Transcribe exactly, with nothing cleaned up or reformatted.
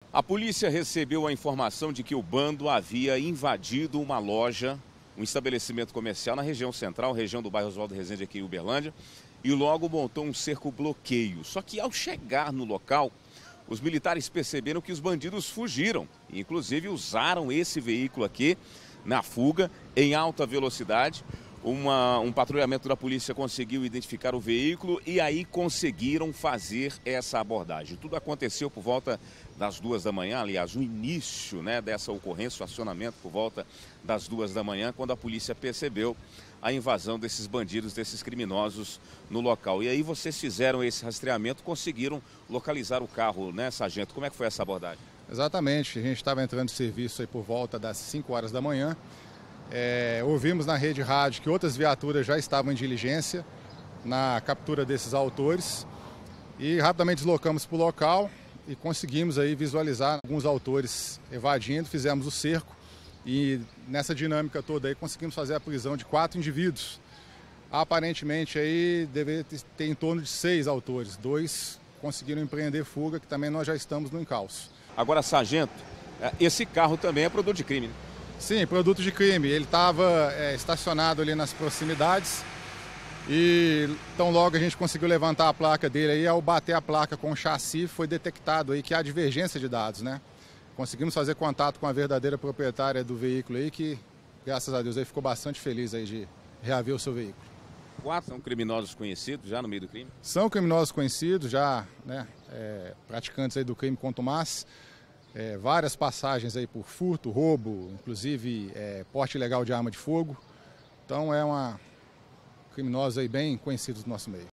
A polícia recebeu a informação de que o bando havia invadido uma loja, um estabelecimento comercial na região central, região do bairro Oswaldo Rezende aqui em Uberlândia, e logo montou um cerco-bloqueio. Só que ao chegar no local, os militares perceberam que os bandidos fugiram e inclusive usaram esse veículo aqui na fuga em alta velocidade. Uma, um patrulhamento da polícia conseguiu identificar o veículo e aí conseguiram fazer essa abordagem. Tudo aconteceu por volta das duas da manhã, aliás, o início, né, dessa ocorrência, o acionamento por volta das duas da manhã, quando a polícia percebeu a invasão desses bandidos, desses criminosos no local. E aí vocês fizeram esse rastreamento, conseguiram localizar o carro, né, sargento? Como é que foi essa abordagem? Exatamente, a gente estava entrando de serviço aí por volta das cinco horas da manhã. É, ouvimos na rede rádio que outras viaturas já estavam em diligência na captura desses autores e rapidamente deslocamos para o local e conseguimos aí visualizar alguns autores evadindo, fizemos o cerco e nessa dinâmica toda aí conseguimos fazer a prisão de quatro indivíduos. Aparentemente aí deveria ter em torno de seis autores, dois conseguiram empreender fuga, que também nós já estamos no encalço. Agora, sargento, esse carro também é produto de crime, né? Sim, produto de crime. Ele estava é, estacionado ali nas proximidades e tão logo a gente conseguiu levantar a placa dele aí, ao bater a placa com o chassi foi detectado aí que há divergência de dados, né? Conseguimos fazer contato com a verdadeira proprietária do veículo aí que, graças a Deus, aí ficou bastante feliz aí de reaver o seu veículo. Quatro são criminosos conhecidos já no meio do crime? São criminosos conhecidos já, né? É, praticantes aí do crime contumaz. É, várias passagens aí por furto, roubo, inclusive é, porte ilegal de arma de fogo. Então é uma criminosa aí bem conhecida do nosso meio.